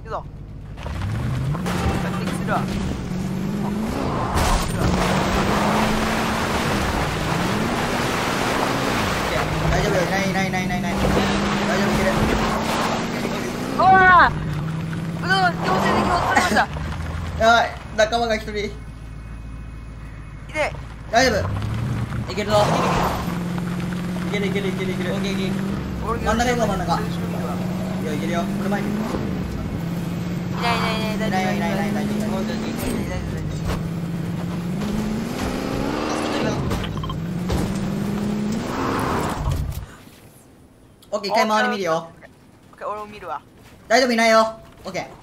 くぞ。敵するわ。 大丈夫よ、ない。大丈夫、いける。 うわあ、強制的に取れました。 やばい、仲間が一人。 いで、 大丈夫。いけるぞ。いける。オッケー。真ん中行こう、真ん中。いや、いけるよ。これ前に。 いない。 大丈夫。オッケー、一回周り見るよ。 俺も見るわ。 大丈夫、いないよ。オッケー。